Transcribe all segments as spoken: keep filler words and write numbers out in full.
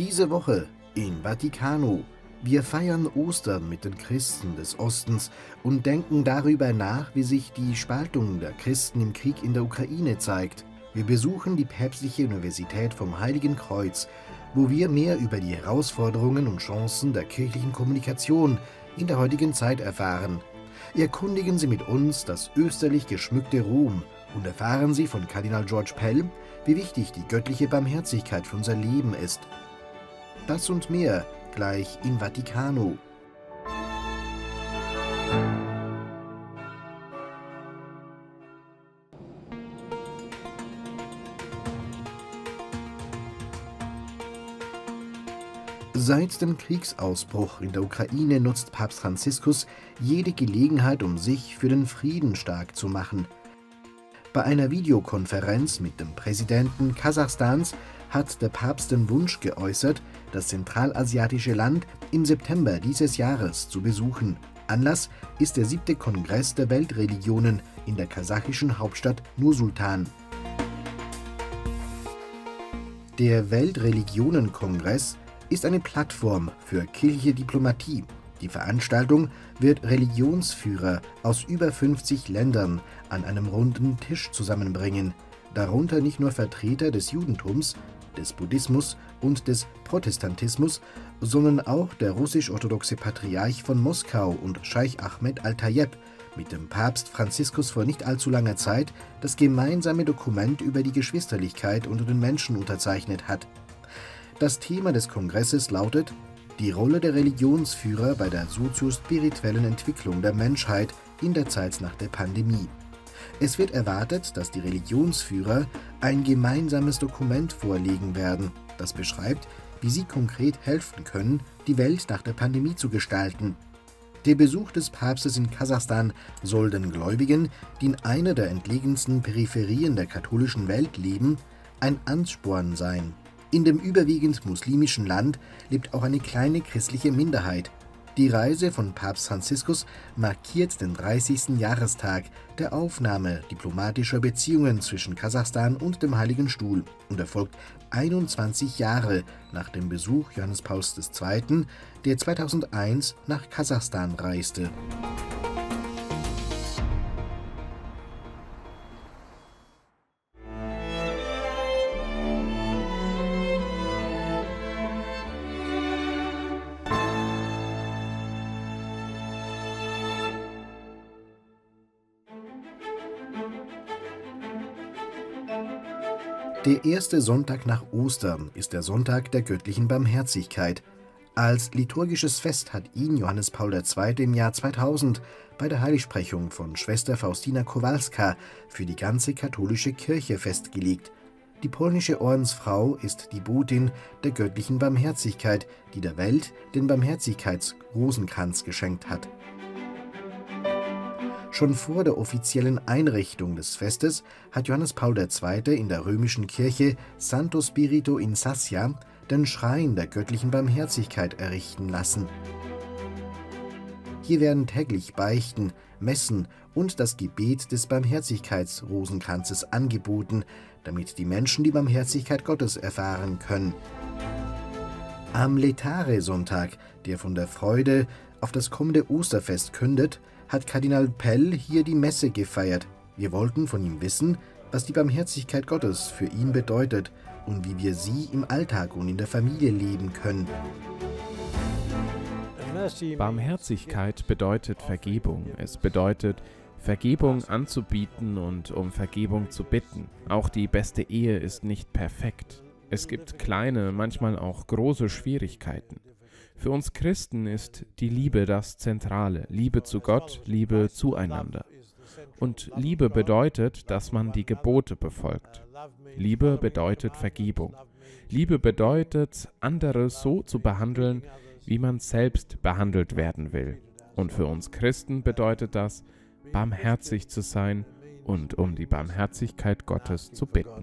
Diese Woche in Vaticano. Wir feiern Ostern mit den Christen des Ostens und denken darüber nach, wie sich die Spaltung der Christen im Krieg in der Ukraine zeigt. Wir besuchen die Päpstliche Universität vom Heiligen Kreuz, wo wir mehr über die Herausforderungen und Chancen der kirchlichen Kommunikation in der heutigen Zeit erfahren. Erkundigen Sie mit uns das österlich geschmückte Rom und erfahren Sie von Kardinal George Pell, wie wichtig die göttliche Barmherzigkeit für unser Leben ist. Das und mehr gleich in Vaticano. Seit dem Kriegsausbruch in der Ukraine nutzt Papst Franziskus jede Gelegenheit, um sich für den Frieden stark zu machen. Bei einer Videokonferenz mit dem Präsidenten Kasachstans hat der Papst den Wunsch geäußert, das zentralasiatische Land im September dieses Jahres zu besuchen. Anlass ist der siebte Kongress der Weltreligionen in der kasachischen Hauptstadt Nur-Sultan. Der Weltreligionenkongress ist eine Plattform für kirchliche Diplomatie. Die Veranstaltung wird Religionsführer aus über fünfzig Ländern an einem runden Tisch zusammenbringen, darunter nicht nur Vertreter des Judentums, des Buddhismus und des Protestantismus, sondern auch der russisch-orthodoxe Patriarch von Moskau und Scheich Ahmed Al-Tayeb mit dem Papst Franziskus vor nicht allzu langer Zeit das gemeinsame Dokument über die Geschwisterlichkeit unter den Menschen unterzeichnet hat. Das Thema des Kongresses lautet die Rolle der Religionsführer bei der soziospirituellen Entwicklung der Menschheit in der Zeit nach der Pandemie. Es wird erwartet, dass die Religionsführer ein gemeinsames Dokument vorlegen werden, das beschreibt, wie sie konkret helfen können, die Welt nach der Pandemie zu gestalten. Der Besuch des Papstes in Kasachstan soll den Gläubigen, die in einer der entlegensten Peripherien der katholischen Welt leben, ein Ansporn sein. In dem überwiegend muslimischen Land lebt auch eine kleine christliche Minderheit. Die Reise von Papst Franziskus markiert den dreißigsten Jahrestag der Aufnahme diplomatischer Beziehungen zwischen Kasachstan und dem Heiligen Stuhl und erfolgt einundzwanzig Jahre nach dem Besuch Johannes Pauls der Zweite., der zweitausendeins nach Kasachstan reiste. Der erste Sonntag nach Ostern ist der Sonntag der göttlichen Barmherzigkeit. Als liturgisches Fest hat ihn Johannes Paul der Zweite. Im Jahr zweitausend bei der Heiligsprechung von Schwester Faustina Kowalska für die ganze katholische Kirche festgelegt. Die polnische Ordensfrau ist die Botin der göttlichen Barmherzigkeit, die der Welt den Barmherzigkeitsrosenkranz geschenkt hat. Schon vor der offiziellen Einrichtung des Festes hat Johannes Paul der Zweite. In der römischen Kirche Santo Spirito in Sassia den Schrein der göttlichen Barmherzigkeit errichten lassen. Hier werden täglich Beichten, Messen und das Gebet des Barmherzigkeitsrosenkranzes angeboten, damit die Menschen die Barmherzigkeit Gottes erfahren können. Am Letare-Sonntag, der von der Freude auf das kommende Osterfest kündet, hat Kardinal Pell hier die Messe gefeiert. Wir wollten von ihm wissen, was die Barmherzigkeit Gottes für ihn bedeutet und wie wir sie im Alltag und in der Familie leben können. Barmherzigkeit bedeutet Vergebung. Es bedeutet, Vergebung anzubieten und um Vergebung zu bitten. Auch die beste Ehe ist nicht perfekt. Es gibt kleine, manchmal auch große Schwierigkeiten. Für uns Christen ist die Liebe das Zentrale. Liebe zu Gott, Liebe zueinander. Und Liebe bedeutet, dass man die Gebote befolgt. Liebe bedeutet Vergebung. Liebe bedeutet, andere so zu behandeln, wie man selbst behandelt werden will. Und für uns Christen bedeutet das, barmherzig zu sein und um die Barmherzigkeit Gottes zu bitten.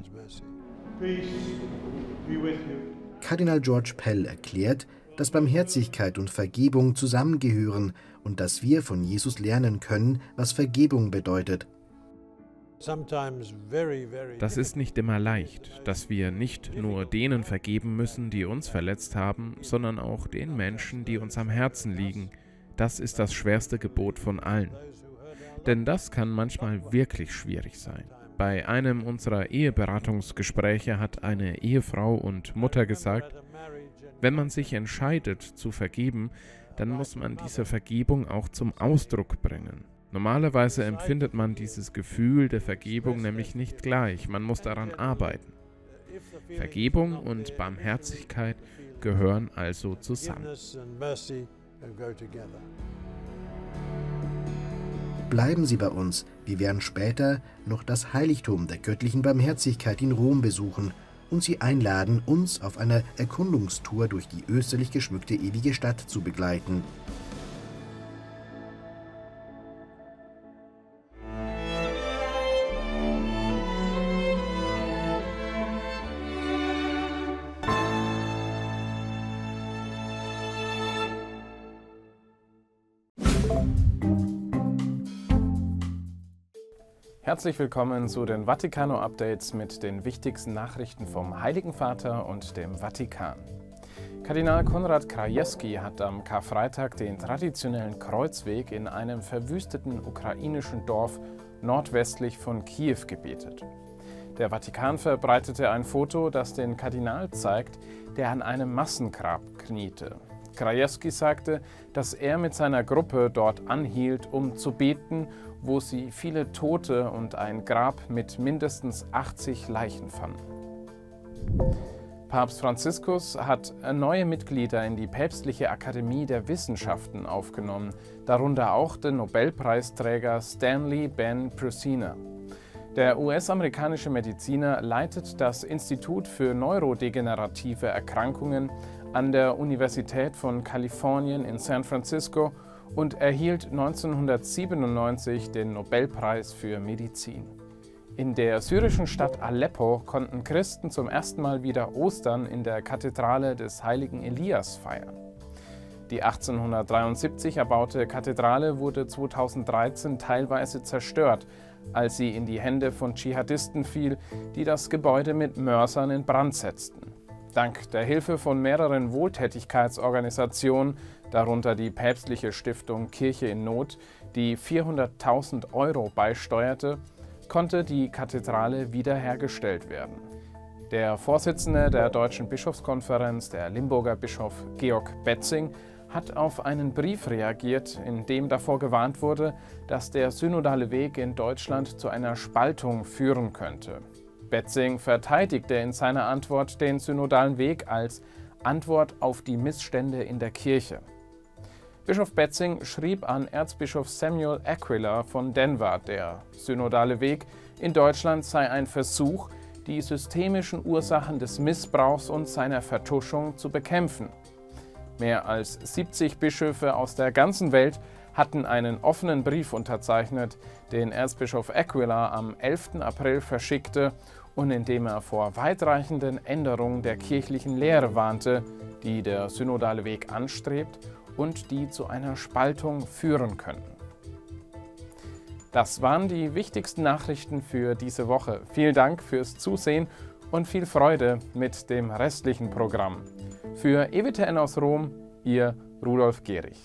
Kardinal George Pell erklärt, dass Barmherzigkeit und Vergebung zusammengehören und dass wir von Jesus lernen können, was Vergebung bedeutet. Das ist nicht immer leicht, dass wir nicht nur denen vergeben müssen, die uns verletzt haben, sondern auch den Menschen, die uns am Herzen liegen. Das ist das schwerste Gebot von allen. Denn das kann manchmal wirklich schwierig sein. Bei einem unserer Eheberatungsgespräche hat eine Ehefrau und Mutter gesagt, wenn man sich entscheidet zu vergeben, dann muss man diese Vergebung auch zum Ausdruck bringen. Normalerweise empfindet man dieses Gefühl der Vergebung nämlich nicht gleich, man muss daran arbeiten. Vergebung und Barmherzigkeit gehören also zusammen. Bleiben Sie bei uns, wir werden später noch das Heiligtum der göttlichen Barmherzigkeit in Rom besuchen und Sie einladen, uns auf einer Erkundungstour durch die österlich geschmückte ewige Stadt zu begleiten. Herzlich willkommen zu den Vaticano-Updates mit den wichtigsten Nachrichten vom Heiligen Vater und dem Vatikan. Kardinal Konrad Krajewski hat am Karfreitag den traditionellen Kreuzweg in einem verwüsteten ukrainischen Dorf nordwestlich von Kiew gebetet. Der Vatikan verbreitete ein Foto, das den Kardinal zeigt, der an einem Massengrab kniete. Krajewski sagte, dass er mit seiner Gruppe dort anhielt, um zu beten, wo sie viele Tote und ein Grab mit mindestens achtzig Leichen fanden. Papst Franziskus hat neue Mitglieder in die Päpstliche Akademie der Wissenschaften aufgenommen, darunter auch den Nobelpreisträger Stanley Ben Prusiner. Der U S-amerikanische Mediziner leitet das Institut für neurodegenerative Erkrankungen an der Universität von Kalifornien in San Francisco und erhielt neunzehnhundertsiebenundneunzig den Nobelpreis für Medizin. In der syrischen Stadt Aleppo konnten Christen zum ersten Mal wieder Ostern in der Kathedrale des heiligen Elias feiern. Die achtzehnhundertdreiundsiebzig erbaute Kathedrale wurde zweitausenddreizehn teilweise zerstört, als sie in die Hände von Dschihadisten fiel, die das Gebäude mit Mörsern in Brand setzten. Dank der Hilfe von mehreren Wohltätigkeitsorganisationen, darunter die päpstliche Stiftung Kirche in Not, die vierhunderttausend Euro beisteuerte, konnte die Kathedrale wiederhergestellt werden. Der Vorsitzende der Deutschen Bischofskonferenz, der Limburger Bischof Georg Betzing, hat auf einen Brief reagiert, in dem davor gewarnt wurde, dass der synodale Weg in Deutschland zu einer Spaltung führen könnte. Betzing verteidigte in seiner Antwort den synodalen Weg als Antwort auf die Missstände in der Kirche. Bischof Betzing schrieb an Erzbischof Samuel Aquila von Denver, der synodale Weg in Deutschland sei ein Versuch, die systemischen Ursachen des Missbrauchs und seiner Vertuschung zu bekämpfen. Mehr als siebzig Bischöfe aus der ganzen Welt hatten einen offenen Brief unterzeichnet, den Erzbischof Aquila am elften April verschickte und in dem er vor weitreichenden Änderungen der kirchlichen Lehre warnte, die der synodale Weg anstrebt und die zu einer Spaltung führen könnten. Das waren die wichtigsten Nachrichten für diese Woche. Vielen Dank fürs Zusehen und viel Freude mit dem restlichen Programm. Für E W T N aus Rom, Ihr Rudolf Gehrig.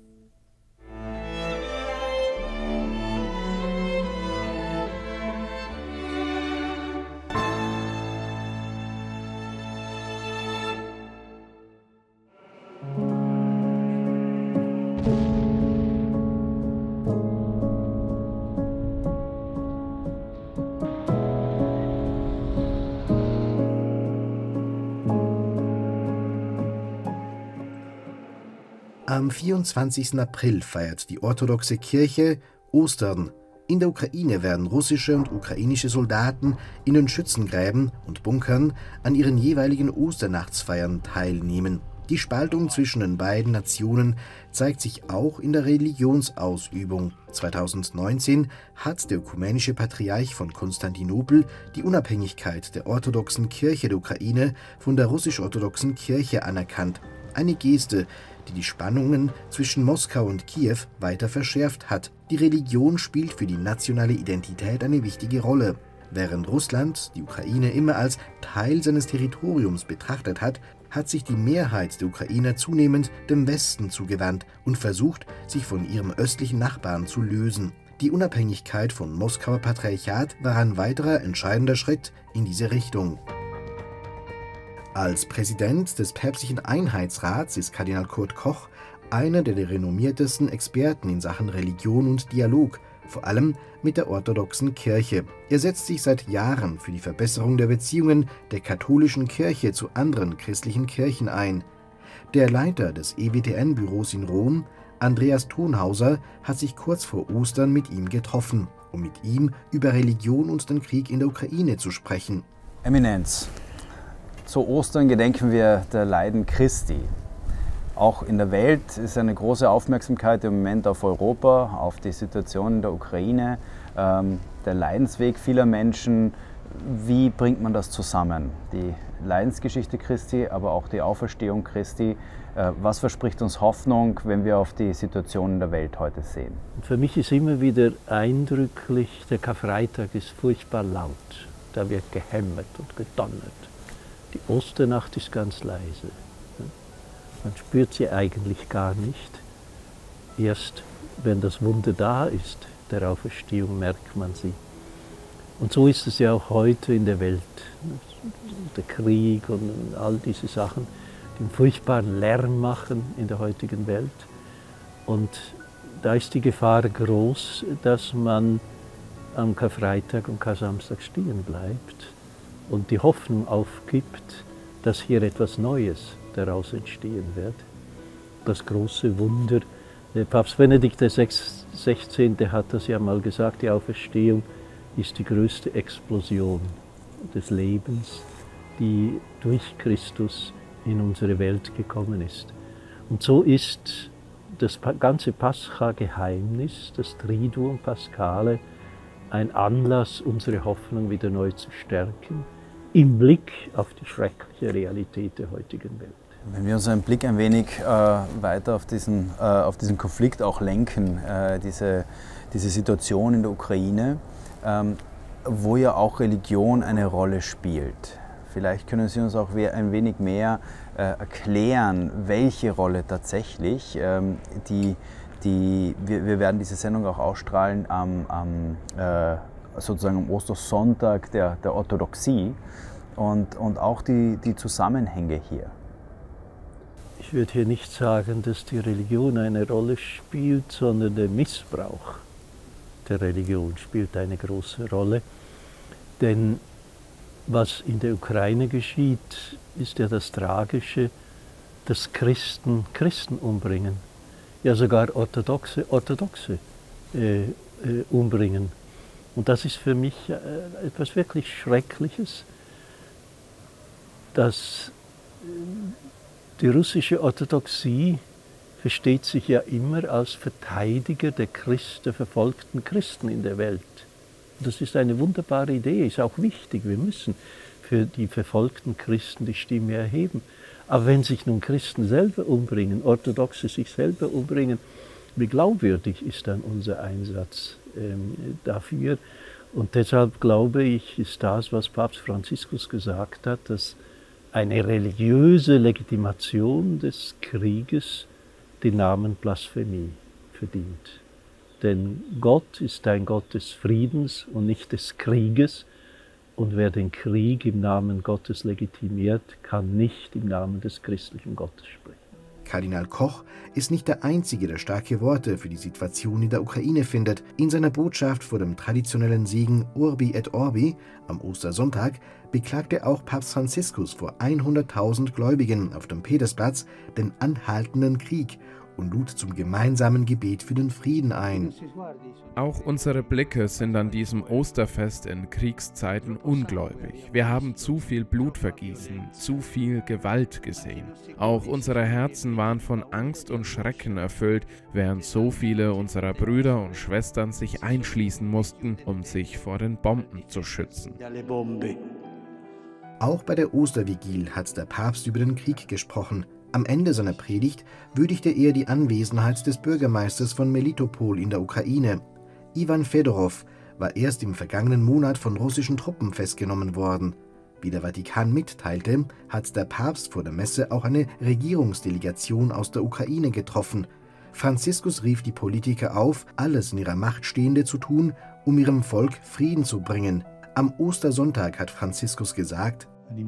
Am vierundzwanzigsten April feiert die orthodoxe Kirche Ostern. In der Ukraine werden russische und ukrainische Soldaten in den Schützengräben und Bunkern an ihren jeweiligen Osternachtsfeiern teilnehmen. Die Spaltung zwischen den beiden Nationen zeigt sich auch in der Religionsausübung. zweitausendneunzehn hat der ökumenische Patriarch von Konstantinopel die Unabhängigkeit der orthodoxen Kirche der Ukraine von der russisch-orthodoxen Kirche anerkannt. Eine Geste, die die Spannungen zwischen Moskau und Kiew weiter verschärft hat. Die Religion spielt für die nationale Identität eine wichtige Rolle. Während Russland die Ukraine immer als Teil seines Territoriums betrachtet hat, hat sich die Mehrheit der Ukrainer zunehmend dem Westen zugewandt und versucht, sich von ihrem östlichen Nachbarn zu lösen. Die Unabhängigkeit vom Moskauer Patriarchat war ein weiterer entscheidender Schritt in diese Richtung. Als Präsident des Päpstlichen Einheitsrats ist Kardinal Kurt Koch einer der renommiertesten Experten in Sachen Religion und Dialog, vor allem mit der orthodoxen Kirche. Er setzt sich seit Jahren für die Verbesserung der Beziehungen der katholischen Kirche zu anderen christlichen Kirchen ein. Der Leiter des E W T N-Büros in Rom, Andreas Thonhauser, hat sich kurz vor Ostern mit ihm getroffen, um mit ihm über Religion und den Krieg in der Ukraine zu sprechen. Eminenz, zu Ostern gedenken wir der Leiden Christi. Auch in der Welt ist eine große Aufmerksamkeit im Moment auf Europa, auf die Situation in der Ukraine, ähm, der Leidensweg vieler Menschen. Wie bringt man das zusammen? Die Leidensgeschichte Christi, aber auch die Auferstehung Christi. Äh, was verspricht uns Hoffnung, wenn wir auf die Situation in der Welt heute sehen? Für mich ist immer wieder eindrücklich, der Karfreitag ist furchtbar laut. Da wird gehämmert und gedonnert. Die Osternacht ist ganz leise. Man spürt sie eigentlich gar nicht. Erst wenn das Wunder da ist, der Auferstehung, merkt man sie. Und so ist es ja auch heute in der Welt. Der Krieg und all diese Sachen, die einen furchtbaren Lärm machen in der heutigen Welt. Und da ist die Gefahr groß, dass man am Karfreitag und Kar-Samstag stehen bleibt und die Hoffnung aufgibt, dass hier etwas Neues daraus entstehen wird. Das große Wunder. Der Papst Benedikt der Sechzehnte hat das ja mal gesagt, die Auferstehung ist die größte Explosion des Lebens, die durch Christus in unsere Welt gekommen ist. Und so ist das ganze Pascha-Geheimnis, das Triduum Paschale, ein Anlass, unsere Hoffnung wieder neu zu stärken, im Blick auf die schreckliche Realität der heutigen Welt. Wenn wir unseren Blick ein wenig äh, weiter auf diesen, äh, auf diesen Konflikt auch lenken, äh, diese, diese Situation in der Ukraine, ähm, wo ja auch Religion eine Rolle spielt. Vielleicht können Sie uns auch ein wenig mehr äh, erklären, welche Rolle tatsächlich ähm, die, die wir, wir werden diese Sendung auch ausstrahlen am, am äh, sozusagen am Ostersonntag der, der Orthodoxie und, und auch die, die Zusammenhänge hier. Ich würde hier nicht sagen, dass die Religion eine Rolle spielt, sondern der Missbrauch der Religion spielt eine große Rolle. Denn was in der Ukraine geschieht, ist ja das Tragische, dass Christen Christen umbringen. Ja, sogar Orthodoxe Orthodoxe äh, äh, umbringen. Und das ist für mich äh, etwas wirklich Schreckliches, dass äh, die russische Orthodoxie versteht sich ja immer als Verteidiger der, Christ, der verfolgten Christen in der Welt. Und das ist eine wunderbare Idee, ist auch wichtig. Wir müssen für die verfolgten Christen die Stimme erheben. Aber wenn sich nun Christen selber umbringen, Orthodoxe sich selber umbringen, wie glaubwürdig ist dann unser Einsatz ähm, dafür? Und deshalb glaube ich, ist das, was Papst Franziskus gesagt hat, dass eine religiöse Legitimation des Krieges den Namen Blasphemie verdient. Denn Gott ist ein Gott des Friedens und nicht des Krieges. Und wer den Krieg im Namen Gottes legitimiert, kann nicht im Namen des christlichen Gottes sprechen. Kardinal Koch ist nicht der Einzige, der starke Worte für die Situation in der Ukraine findet. In seiner Botschaft vor dem traditionellen Segen Urbi et Orbi am Ostersonntag beklagte auch Papst Franziskus vor hunderttausend Gläubigen auf dem Petersplatz den anhaltenden Krieg und lud zum gemeinsamen Gebet für den Frieden ein. Auch unsere Blicke sind an diesem Osterfest in Kriegszeiten ungläubig. Wir haben zu viel Blutvergießen, zu viel Gewalt gesehen. Auch unsere Herzen waren von Angst und Schrecken erfüllt, während so viele unserer Brüder und Schwestern sich einschließen mussten, um sich vor den Bomben zu schützen. Auch bei der Ostervigil hat der Papst über den Krieg gesprochen. Am Ende seiner Predigt würdigte er die Anwesenheit des Bürgermeisters von Melitopol in der Ukraine. Iwan Fedorow war erst im vergangenen Monat von russischen Truppen festgenommen worden. Wie der Vatikan mitteilte, hat der Papst vor der Messe auch eine Regierungsdelegation aus der Ukraine getroffen. Franziskus rief die Politiker auf, alles in ihrer Macht Stehende zu tun, um ihrem Volk Frieden zu bringen. Am Ostersonntag hat Franziskus gesagt: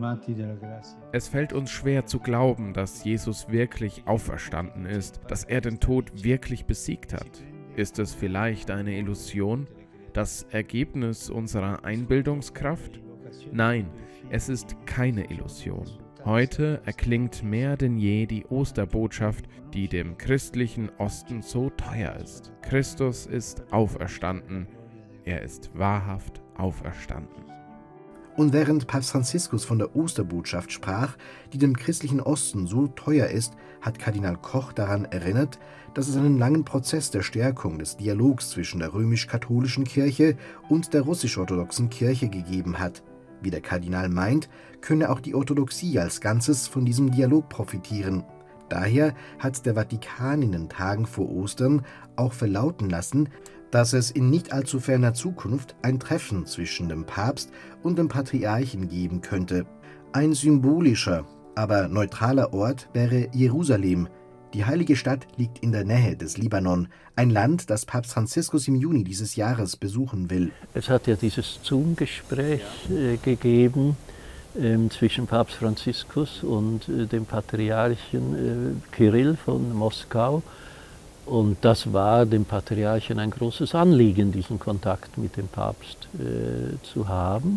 Es fällt uns schwer zu glauben, dass Jesus wirklich auferstanden ist, dass er den Tod wirklich besiegt hat. Ist es vielleicht eine Illusion? Das Ergebnis unserer Einbildungskraft? Nein, es ist keine Illusion. Heute erklingt mehr denn je die Osterbotschaft, die dem christlichen Osten so teuer ist. Christus ist auferstanden. Er ist wahrhaft auferstanden. Und während Papst Franziskus von der Osterbotschaft sprach, die dem christlichen Osten so teuer ist, hat Kardinal Koch daran erinnert, dass es einen langen Prozess der Stärkung des Dialogs zwischen der römisch-katholischen Kirche und der russisch-orthodoxen Kirche gegeben hat. Wie der Kardinal meint, könne auch die Orthodoxie als Ganzes von diesem Dialog profitieren. Daher hat der Vatikan in den Tagen vor Ostern auch verlauten lassen, dass es in nicht allzu ferner Zukunft ein Treffen zwischen dem Papst und dem Patriarchen geben könnte. Ein symbolischer, aber neutraler Ort wäre Jerusalem. Die heilige Stadt liegt in der Nähe des Libanon, ein Land, das Papst Franziskus im Juni dieses Jahres besuchen will. Es hat ja dieses Zoom-Gespräch äh, gegeben äh, zwischen Papst Franziskus und äh, dem Patriarchen äh, Kyrill von Moskau. Und das war dem Patriarchen ein großes Anliegen, diesen Kontakt mit dem Papst äh, zu haben.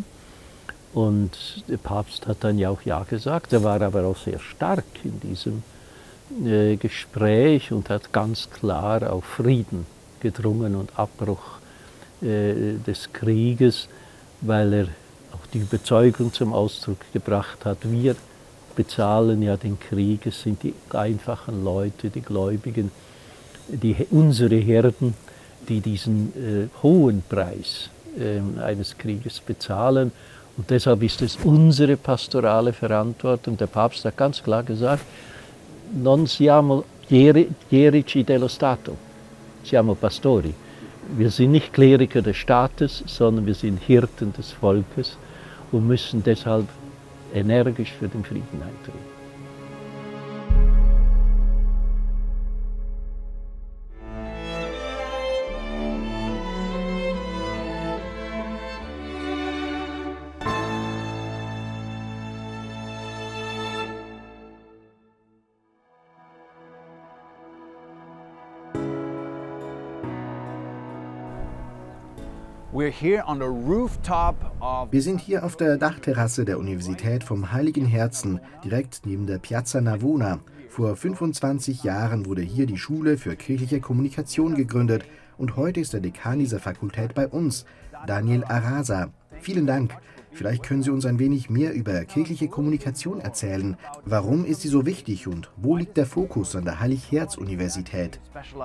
Und der Papst hat dann ja auch Ja gesagt. Er war aber auch sehr stark in diesem äh, Gespräch und hat ganz klar auf Frieden gedrungen und Abbruch äh, des Krieges, weil er auch die Überzeugung zum Ausdruck gebracht hat, wir bezahlen ja den Krieg, es sind die einfachen Leute, die Gläubigen, Die, unsere Herden, die diesen äh, hohen Preis äh, eines Krieges bezahlen. Und deshalb ist es unsere pastorale Verantwortung. Der Papst hat ganz klar gesagt, non siamo chierici dello Stato, siamo pastori. Wir sind nicht Kleriker des Staates, sondern wir sind Hirten des Volkes und müssen deshalb energisch für den Frieden eintreten. Wir sind hier auf der Dachterrasse der Universität vom Heiligen Herzen, direkt neben der Piazza Navona. Vor fünfundzwanzig Jahren wurde hier die Schule für kirchliche Kommunikation gegründet und heute ist der Dekan dieser Fakultät bei uns, Daniel Arasa. Vielen Dank. Vielleicht können Sie uns ein wenig mehr über kirchliche Kommunikation erzählen. Warum ist sie so wichtig und wo liegt der Fokus an der Heilig-Herz-Universität?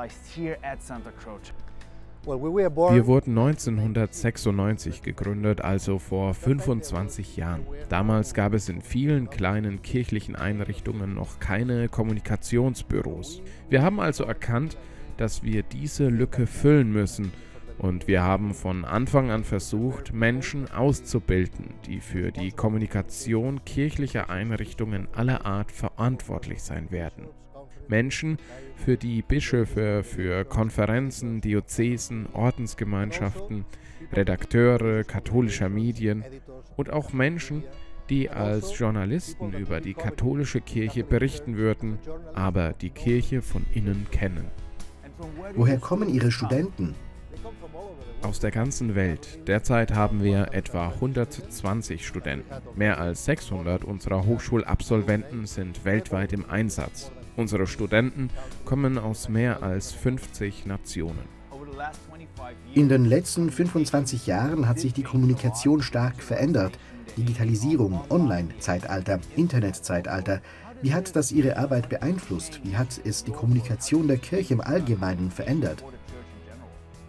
Wir wurden neunzehnhundertsechsundneunzig gegründet, also vor fünfundzwanzig Jahren. Damals gab es in vielen kleinen kirchlichen Einrichtungen noch keine Kommunikationsbüros. Wir haben also erkannt, dass wir diese Lücke füllen müssen, und wir haben von Anfang an versucht, Menschen auszubilden, die für die Kommunikation kirchlicher Einrichtungen aller Art verantwortlich sein werden. Menschen, für die Bischöfe, für Konferenzen, Diözesen, Ordensgemeinschaften, Redakteure katholischer Medien und auch Menschen, die als Journalisten über die katholische Kirche berichten würden, aber die Kirche von innen kennen. Woher kommen Ihre Studenten? Aus der ganzen Welt. Derzeit haben wir etwa hundertzwanzig Studenten. Mehr als sechshundert unserer Hochschulabsolventen sind weltweit im Einsatz. Unsere Studenten kommen aus mehr als fünfzig Nationen. In den letzten fünfundzwanzig Jahren hat sich die Kommunikation stark verändert. Digitalisierung, Online-Zeitalter, Internet-Zeitalter. Wie hat das Ihre Arbeit beeinflusst? Wie hat es die Kommunikation der Kirche im Allgemeinen verändert?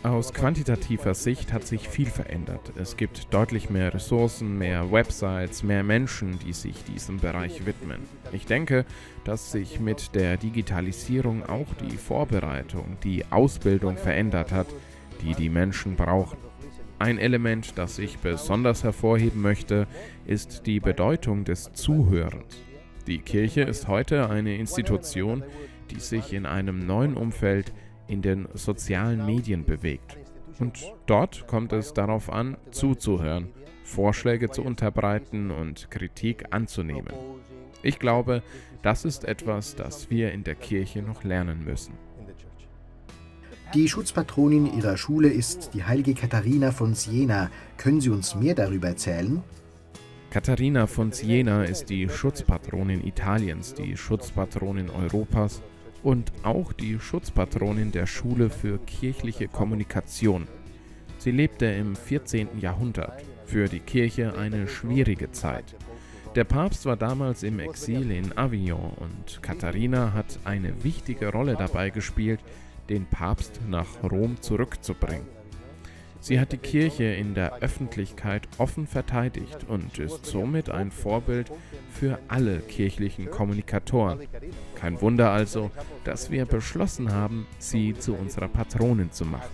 Aus quantitativer Sicht hat sich viel verändert. Es gibt deutlich mehr Ressourcen, mehr Websites, mehr Menschen, die sich diesem Bereich widmen. Ich denke, dass sich mit der Digitalisierung auch die Vorbereitung, die Ausbildung verändert hat, die die Menschen brauchen. Ein Element, das ich besonders hervorheben möchte, ist die Bedeutung des Zuhörens. Die Kirche ist heute eine Institution, die sich in einem neuen Umfeld in den sozialen Medien bewegt. Und dort kommt es darauf an, zuzuhören, Vorschläge zu unterbreiten und Kritik anzunehmen. Ich glaube, das ist etwas, das wir in der Kirche noch lernen müssen. Die Schutzpatronin Ihrer Schule ist die heilige Katharina von Siena. Können Sie uns mehr darüber erzählen? Katharina von Siena ist die Schutzpatronin Italiens, die Schutzpatronin Europas und auch die Schutzpatronin der Schule für kirchliche Kommunikation. Sie lebte im vierzehnten Jahrhundert, für die Kirche eine schwierige Zeit. Der Papst war damals im Exil in Avignon und Katharina hat eine wichtige Rolle dabei gespielt, den Papst nach Rom zurückzubringen. Sie hat die Kirche in der Öffentlichkeit offen verteidigt und ist somit ein Vorbild für alle kirchlichen Kommunikatoren. Kein Wunder also, dass wir beschlossen haben, sie zu unserer Patronin zu machen.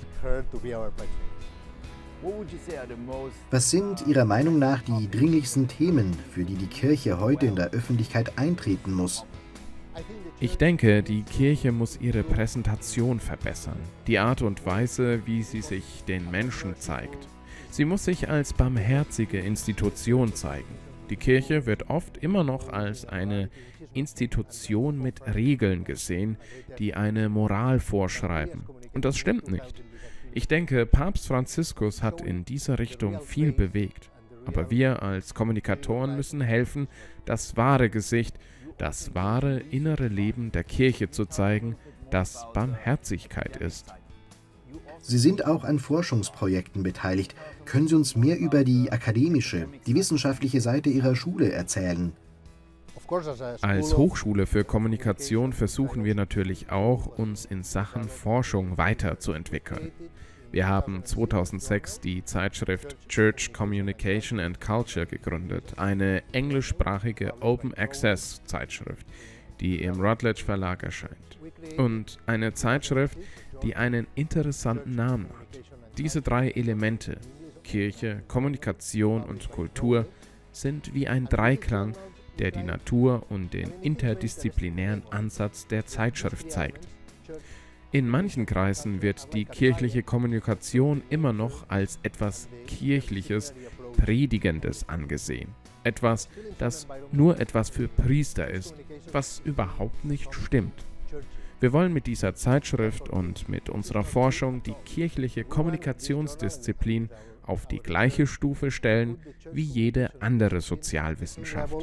Was sind Ihrer Meinung nach die dringlichsten Themen, für die die Kirche heute in der Öffentlichkeit eintreten muss? Ich denke, die Kirche muss ihre Präsentation verbessern, die Art und Weise, wie sie sich den Menschen zeigt. Sie muss sich als barmherzige Institution zeigen. Die Kirche wird oft immer noch als eine Institution mit Regeln gesehen, die eine Moral vorschreiben. Und das stimmt nicht. Ich denke, Papst Franziskus hat in dieser Richtung viel bewegt. Aber wir als Kommunikatoren müssen helfen, das wahre Gesicht, das wahre innere Leben der Kirche zu zeigen, das Barmherzigkeit ist. Sie sind auch an Forschungsprojekten beteiligt. Können Sie uns mehr über die akademische, die wissenschaftliche Seite Ihrer Schule erzählen? Als Hochschule für Kommunikation versuchen wir natürlich auch, uns in Sachen Forschung weiterzuentwickeln. Wir haben zweitausendsechs die Zeitschrift Church Communication and Culture gegründet, eine englischsprachige Open-Access-Zeitschrift, die im Routledge Verlag erscheint. Und eine Zeitschrift, die einen interessanten Namen hat. Diese drei Elemente, Kirche, Kommunikation und Kultur, sind wie ein Dreiklang, der die Natur und den interdisziplinären Ansatz der Zeitschrift zeigt. In manchen Kreisen wird die kirchliche Kommunikation immer noch als etwas Kirchliches, Predigendes angesehen. Etwas, das nur etwas für Priester ist, was überhaupt nicht stimmt. Wir wollen mit dieser Zeitschrift und mit unserer Forschung die kirchliche Kommunikationsdisziplin auf die gleiche Stufe stellen wie jede andere Sozialwissenschaft.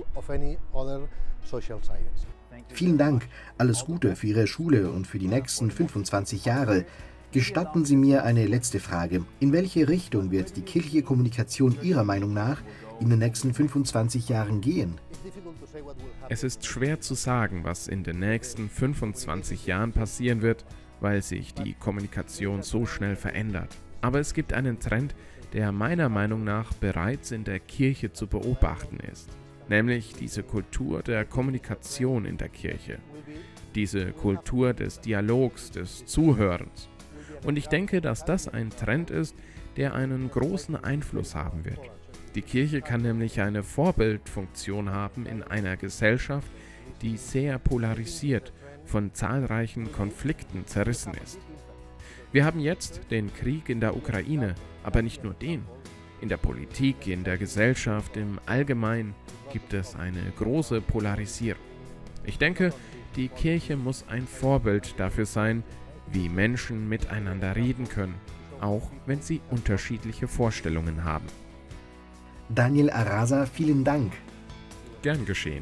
Vielen Dank, alles Gute für Ihre Schule und für die nächsten fünfundzwanzig Jahre. Gestatten Sie mir eine letzte Frage. In welche Richtung wird die kirchliche Kommunikation Ihrer Meinung nach in den nächsten fünfundzwanzig Jahren gehen? Es ist schwer zu sagen, was in den nächsten fünfundzwanzig Jahren passieren wird, weil sich die Kommunikation so schnell verändert. Aber es gibt einen Trend, der meiner Meinung nach bereits in der Kirche zu beobachten ist. Nämlich diese Kultur der Kommunikation in der Kirche, diese Kultur des Dialogs, des Zuhörens. Und ich denke, dass das ein Trend ist, der einen großen Einfluss haben wird. Die Kirche kann nämlich eine Vorbildfunktion haben in einer Gesellschaft, die sehr polarisiert, von zahlreichen Konflikten zerrissen ist. Wir haben jetzt den Krieg in der Ukraine, aber nicht nur den. In der Politik, in der Gesellschaft, im Allgemeinen gibt es eine große Polarisierung. Ich denke, die Kirche muss ein Vorbild dafür sein, wie Menschen miteinander reden können, auch wenn sie unterschiedliche Vorstellungen haben. Daniel Arasa, vielen Dank. Gern geschehen.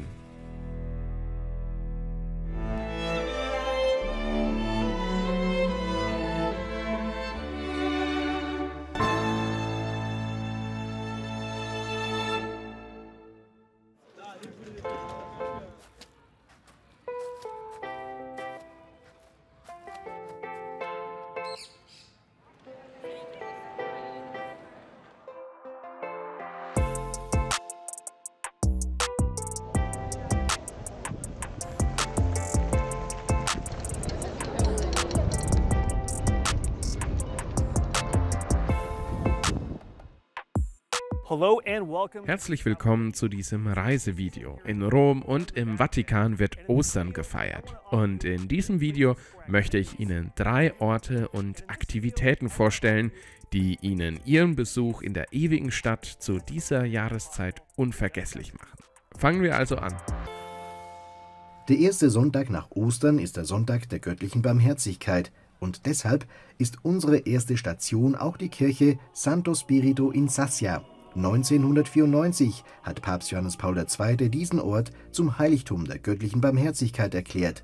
Herzlich willkommen zu diesem Reisevideo. In Rom und im Vatikan wird Ostern gefeiert. Und in diesem Video möchte ich Ihnen drei Orte und Aktivitäten vorstellen, die Ihnen Ihren Besuch in der ewigen Stadt zu dieser Jahreszeit unvergesslich machen. Fangen wir also an. Der erste Sonntag nach Ostern ist der Sonntag der göttlichen Barmherzigkeit und deshalb ist unsere erste Station auch die Kirche Santo Spirito in Sassia. neunzehnhundertvierundneunzig hat Papst Johannes Paul der Zweite diesen Ort zum Heiligtum der göttlichen Barmherzigkeit erklärt.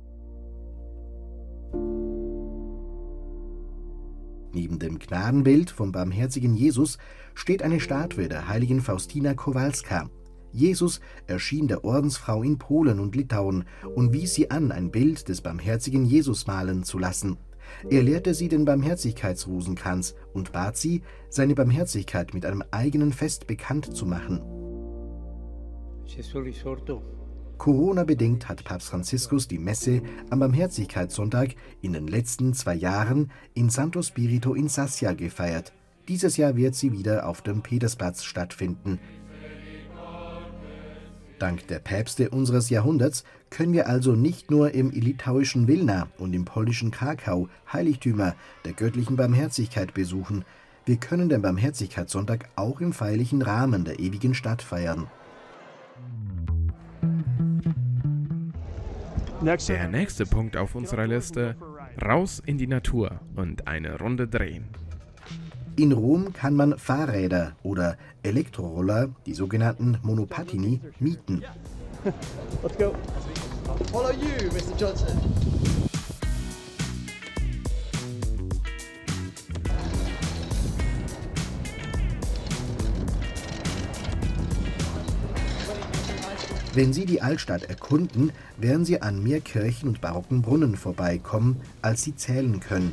Neben dem Gnadenbild vom barmherzigen Jesus steht eine Statue der heiligen Faustina Kowalska. Jesus erschien der Ordensfrau in Polen und Litauen und wies sie an, ein Bild des barmherzigen Jesus malen zu lassen. Er lehrte sie den Barmherzigkeitsrosenkranz und bat sie, seine Barmherzigkeit mit einem eigenen Fest bekannt zu machen. Corona-bedingt hat Papst Franziskus die Messe am Barmherzigkeitssonntag in den letzten zwei Jahren in Santo Spirito in Sassia gefeiert. Dieses Jahr wird sie wieder auf dem Petersplatz stattfinden. Dank der Päpste unseres Jahrhunderts können wir also nicht nur im litauischen Wilna und im polnischen Krakau Heiligtümer der göttlichen Barmherzigkeit besuchen, wir können den Barmherzigkeitssonntag auch im feierlichen Rahmen der ewigen Stadt feiern. Der nächste Punkt auf unserer Liste: raus in die Natur und eine Runde drehen. In Rom kann man Fahrräder oder Elektroroller, die sogenannten Monopattini, mieten. Let's go. Follow you, Mister Johnson. Wenn Sie die Altstadt erkunden, werden Sie an mehr Kirchen und barocken Brunnen vorbeikommen, als Sie zählen können.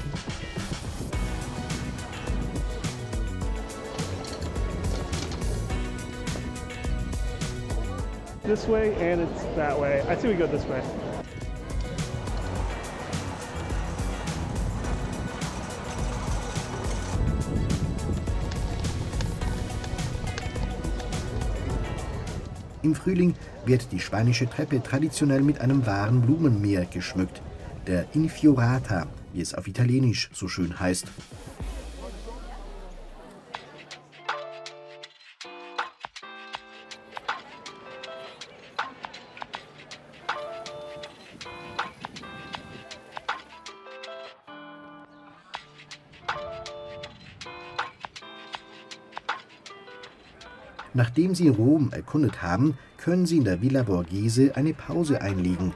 This way and it's that way. I say we go this way. Im Frühling wird die spanische Treppe traditionell mit einem wahren Blumenmeer geschmückt, der Infiorata, wie es auf Italienisch so schön heißt. Nachdem Sie Rom erkundet haben, können Sie in der Villa Borghese eine Pause einlegen.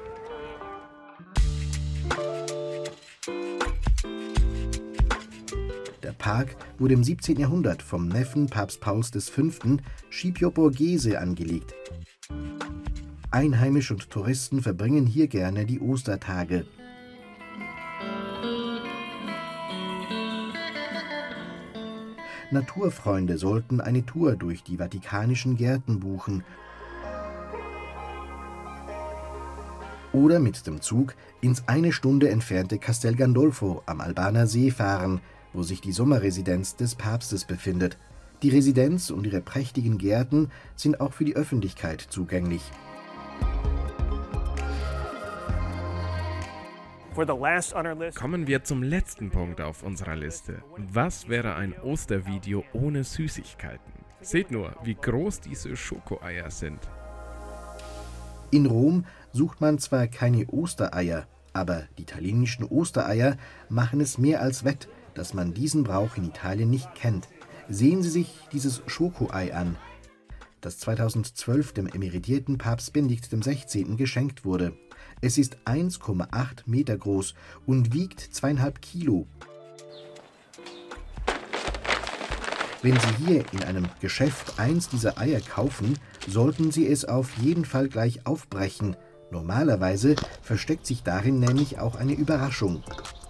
Der Park wurde im siebzehnten Jahrhundert vom Neffen Papst Pauls des Fünften Scipio Borghese angelegt. Einheimische und Touristen verbringen hier gerne die Ostertage. Naturfreunde sollten eine Tour durch die vatikanischen Gärten buchen oder mit dem Zug ins eine Stunde entfernte Castel Gandolfo am Albaner See fahren, wo sich die Sommerresidenz des Papstes befindet. Die Residenz und ihre prächtigen Gärten sind auch für die Öffentlichkeit zugänglich. Kommen wir zum letzten Punkt auf unserer Liste. Was wäre ein Ostervideo ohne Süßigkeiten? Seht nur, wie groß diese Schokoeier sind. In Rom sucht man zwar keine Ostereier, aber die italienischen Ostereier machen es mehr als wett, dass man diesen Brauch in Italien nicht kennt. Sehen Sie sich dieses Schokoei an, das zweitausendzwölf dem emeritierten Papst Benedikt der Sechzehnte geschenkt wurde. Es ist eins Komma acht Meter groß und wiegt zweieinhalb Kilo. Wenn Sie hier in einem Geschäft eins dieser Eier kaufen, sollten Sie es auf jeden Fall gleich aufbrechen. Normalerweise versteckt sich darin nämlich auch eine Überraschung.